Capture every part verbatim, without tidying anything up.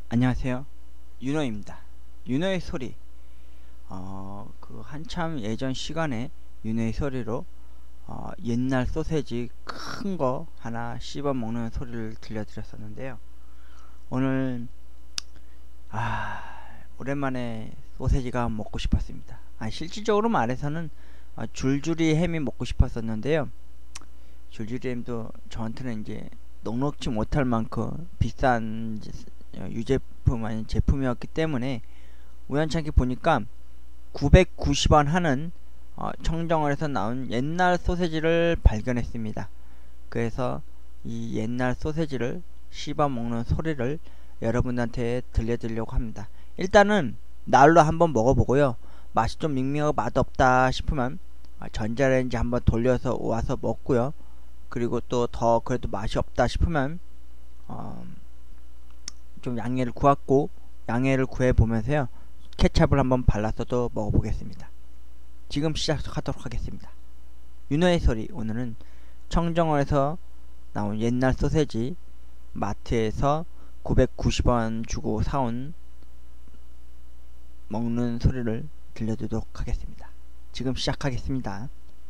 안녕하세요. 윤호입니다. 윤호의 소리. 어, 그 한참 예전 시간에 윤호의 소리로 어, 옛날 소세지 큰 거 하나 씹어 먹는 소리를 들려드렸었는데요. 오늘 아 오랜만에 소세지가 먹고 싶었습니다. 아, 실질적으로 말해서는 어, 줄줄이 햄이 먹고 싶었었는데요. 줄줄이 햄도 저한테는 이제 넉넉지 못할 만큼 비싼 유제품 아닌 제품이었기 때문에 우연찮게 보니까 구백구십 원 하는 어, 청정원에서 나온 옛날 소세지를 발견했습니다. 그래서 이 옛날 소세지를 씹어 먹는 소리를 여러분한테 들려드리려고 합니다. 일단은 날로 한번 먹어보고요. 맛이 좀 밍밍하고 맛없다 싶으면 전자레인지 한번 돌려서 와서 먹고요. 그리고 또 더 그래도 맛이 없다 싶으면 어, 좀 양해를 구했고 양해를 구해 보면서요 케찹을 한번 발라서도 먹어보겠습니다. 지금 시작하도록 하겠습니다. 윤호의 소리. 오늘은 청정원에서 나온 옛날 소세지 마트에서 구백구십 원 주고 사온 먹는 소리를 들려드리도록 하겠습니다. 지금 시작하겠습니다.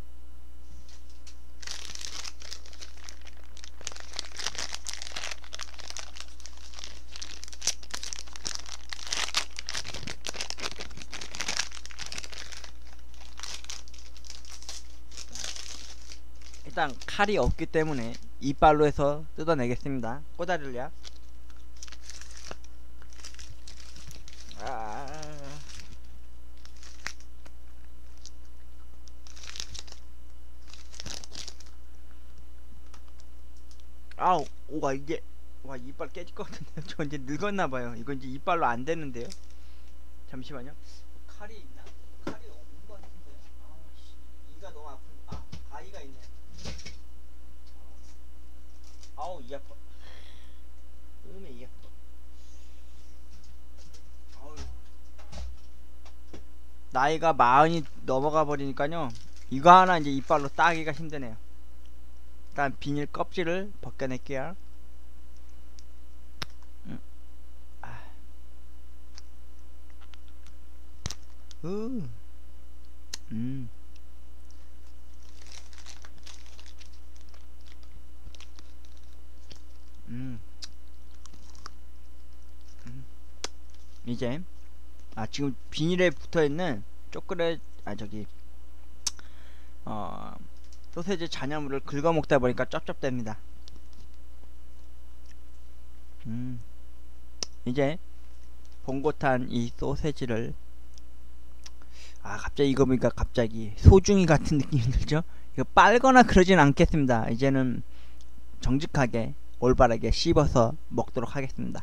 일단 칼이 없기 때문에 이빨로 해서 뜯어내겠습니다. 꼬다리를요. 아... 아우, 와 이게 와 이빨 깨질 것 같은데요. 저 이제 늙었나봐요. 이거 이제 이빨로 안 되는데요. 잠시만요. 칼이 있나? 칼이 없는 것 같은데. 아씨, 이가 너무 아픈. 아, 가위가 있네. 아우 이 아파. 음에 이 아파. 아우. 나이가 마흔이 넘어가 버리니까요. 이거 하나 이제 이빨로 따기가 힘드네요. 일단 비닐 껍질을 벗겨낼게요. 음. 아. 으. 음. 음. 음. 이제 아 지금 비닐에 붙어있는 초콜릿 아 저기 어 소세지 잔여물을 긁어 먹다 보니까 쩝쩝댑니다. 음. 이제 봉고탄 이 소세지를 아 갑자기 이거 보니까 갑자기 소중이 같은 느낌이 들죠? 이거 빨거나 그러진 않겠습니다. 이제는 정직하게 올바르게 씹어서 먹도록 하겠습니다.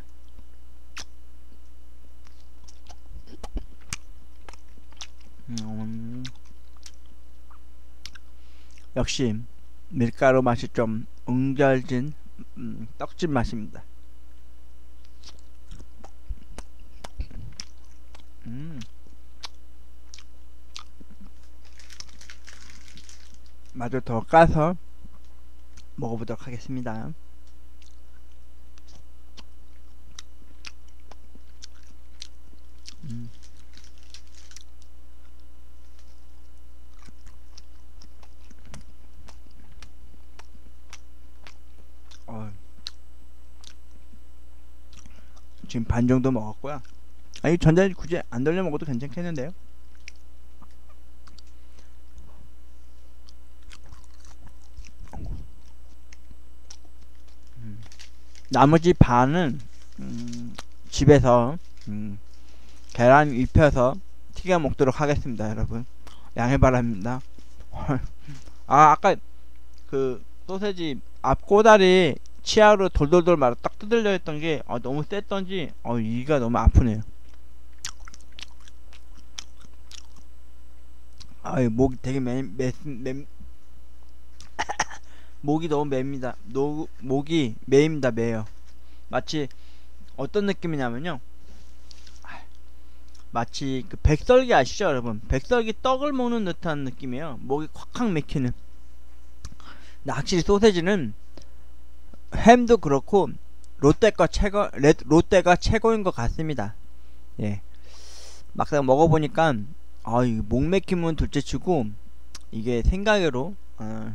음, 역시 밀가루 맛이 좀 응결진 음, 떡집 맛입니다. 음, 마저 더 까서 먹어보도록 하겠습니다. 음. 어. 지금 반 정도 먹었고요. 아니 전자레인지 굳이 안 돌려 먹어도 괜찮겠는데요. 음. 나머지 반은 음, 집에서 음, 계란 입혀서 튀겨 먹도록 하겠습니다. 여러분 양해 바랍니다. 아 아까 그 소세지 앞 꼬다리 치아로 돌돌돌 말아 딱 뜯으려 했던 게 아, 너무 셌던지 어, 이가 너무 아프네요. 아유 목이 되게 매, 매, 매, 목이 너무 맵니다. 노, 목이 매입니다. 매요. 마치 어떤 느낌이냐면요, 마치 그 백설기 아시죠 여러분? 백설기 떡을 먹는 듯한 느낌이에요. 목이 콱콱 막히는. 근데 확실히 소세지는 햄도 그렇고 롯데가 최고 레, 롯데가 최고인 것 같습니다. 예, 막상 먹어보니까 아, 이 목맥힘은 둘째치고 이게 생각외로 아,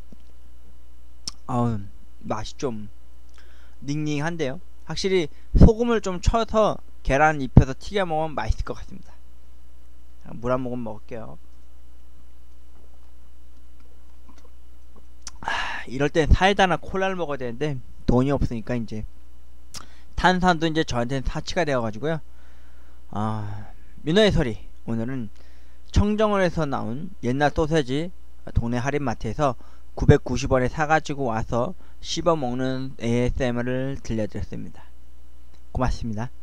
아, 맛이 좀 닝닝한데요. 확실히 소금을 좀 쳐서 계란 입혀서 튀겨 먹으면 맛있을 것 같습니다. 물 한 모금 먹을게요. 아, 이럴 땐 사이다나 콜라를 먹어야 되는데 돈이 없으니까 이제 탄산도 이제 저한테는 사치가 되어가지고요. 아, 민호의 소리. 오늘은 청정원에서 나온 옛날 소세지 동네 할인마트에서 구백구십 원에 사가지고 와서 씹어먹는 에이에스엠알을 들려드렸습니다. 고맙습니다.